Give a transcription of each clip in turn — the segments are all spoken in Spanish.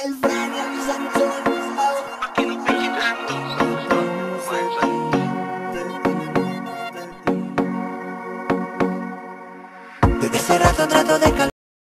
Desde ese rato trato de calmar.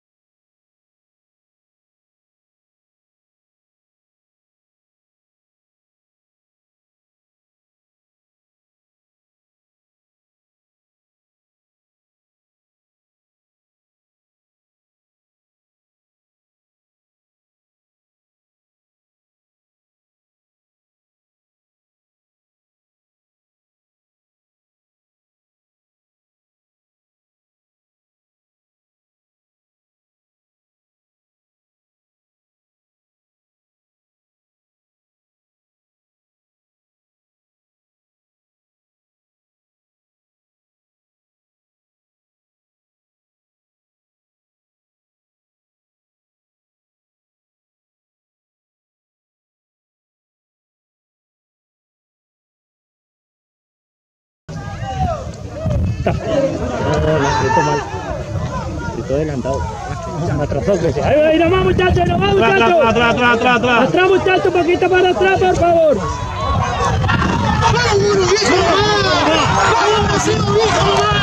Adelantado. Atrasó que sea. Ahí nomás, muchachos, nomás, muchachos. Atrás, muchachos, un poquito para atrás, por favor. ¡Vamos, viejo! ¡Vamos, viejo!